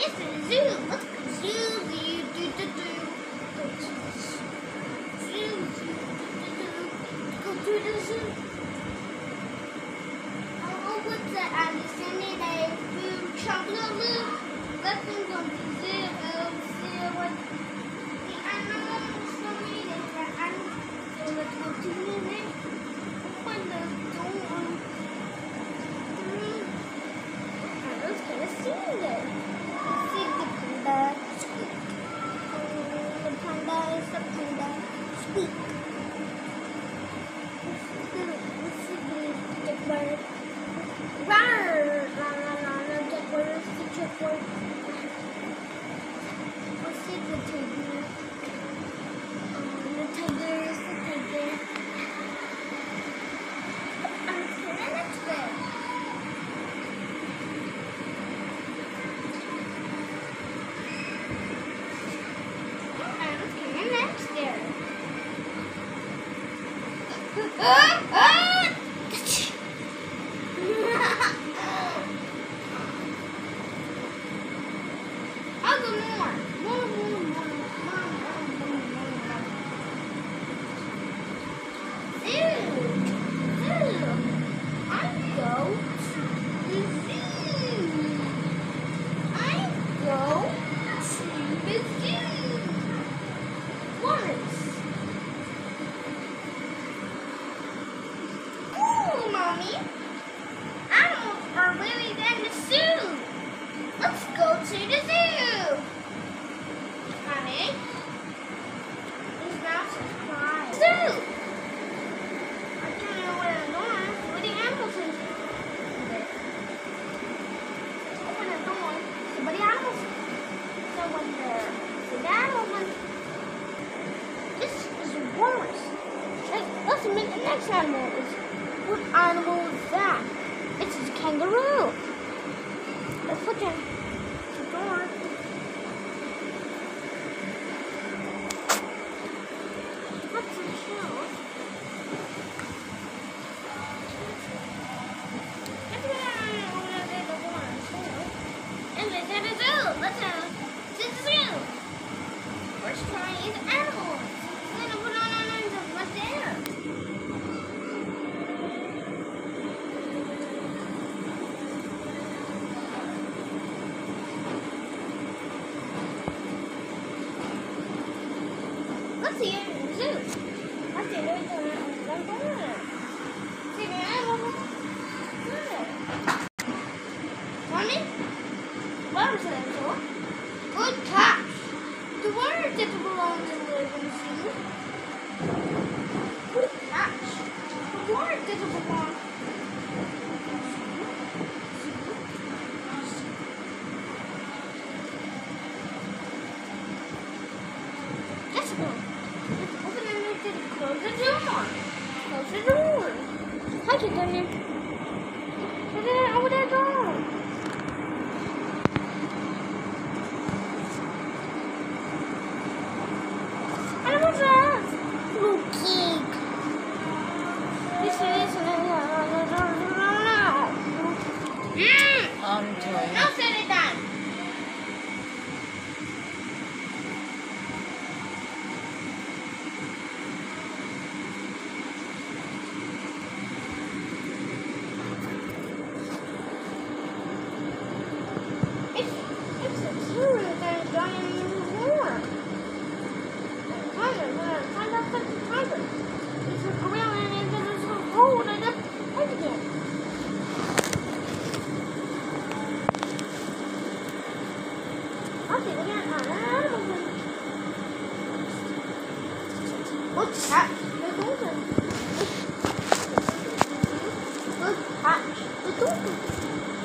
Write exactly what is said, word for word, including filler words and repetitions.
It's a zoo. Let's go zoo, zoo, do, do, do. Go to the zoo. Zoo, zoo, do, do, do. Go to the zoo. Oh, what's that? I'm descending a blue chocolate loop. Let's go to the zoo. Oh, see what the animals for me. The animals. So let's go to the zoo. Open the door. I was gonna see this. See the panda squeak. The panda is the panda squeak. This is the bird. Rawr! La la la la. The bird is the chipper. What's it? The tiger. Um, the tiger is the tiger. I'm gonna next bit. Next there. Ah, ah! I'll go more. More, more, more, more, more, more, more, more. Zoo. Zoo. I go to the zoo. I go to the zoo. Forest. Cool, Mommy. Animals are living in the zoo. Let's go to the zoo. Honey, these mouses cry. Zoo. I don't know what I'm doing. What the animals in there? Open the door. See what the animals go in there. See the animals in there. This is a walrus. Hey, let's meet the next animal. Is what animal is that? It's a kangaroo. Let's look at the door. What's the shelf? And let's have a zoo. Let's have a zoo. First try is animals. Then I put on what's there. Let's see it in the zoo. Let's see it in the zoo. See the animals. Good. Mommy? What was that for? Good catch. The water didn't belong to live in the zoo. Good catch. The water didn't belong. Jessica, let's open it and close the door. Close the door. Hi, Kitty. Open that door. What's that? Little pig. This is Mmm. Um, Joy. Now set it down. It's it's a zoo that done in the war. Tiger, find out the tiger. It's a gorilla and there's a hole in the head again. Okay, we got an animal. Look, catch the dolphin. Look, catch the dolphin.